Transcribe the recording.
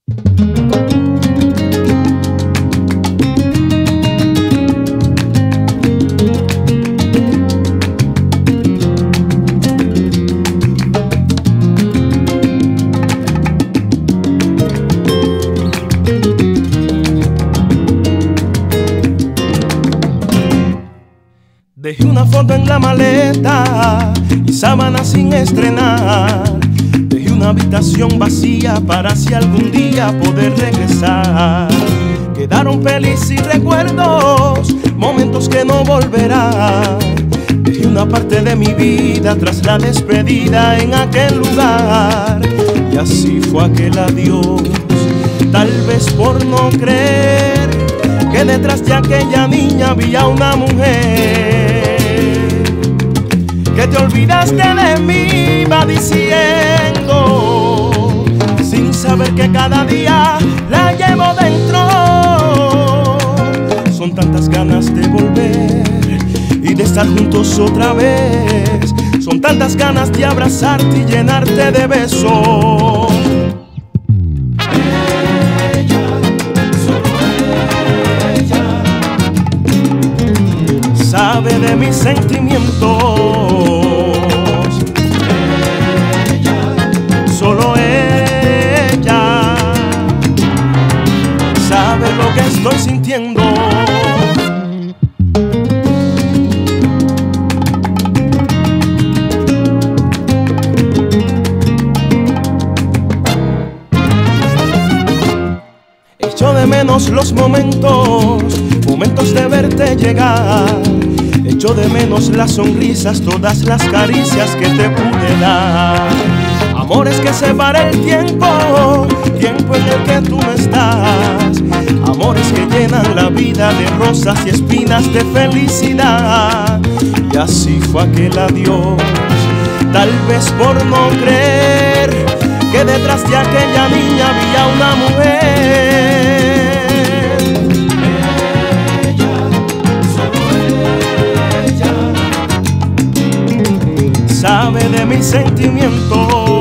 Dejé una foto en la maleta y sábanas sin estrenar. Dejé una habitación vacía para si algún día poder regresar. Quedaron pelis y recuerdos, momentos que no volverán. Dejé una parte de mi vida tras la despedida en aquel lugar. Y así fue aquel adiós, tal vez por no creer que detrás de aquella niña había una mujer. Que te olvidaste de mí, va diciendo, sin saber que cada día la llevo dentro. Son tantas ganas de volver y de estar juntos otra vez. Son tantas ganas de abrazarte y llenarte de besos. Sabe de mis sentimientos, solo ella sabe lo que estoy sintiendo. Echo de menos los momentos de verte llegar. Echo de menos las sonrisas, todas las caricias que te pude dar. Amores que separa el tiempo, tiempo en el que tú no estás. Amores que llenan la vida de rosas y espinas de felicidad. Y así fue aquel adiós, tal vez por no creer que detrás de aquella niña había una mujer. Sabe de mis sentimientos,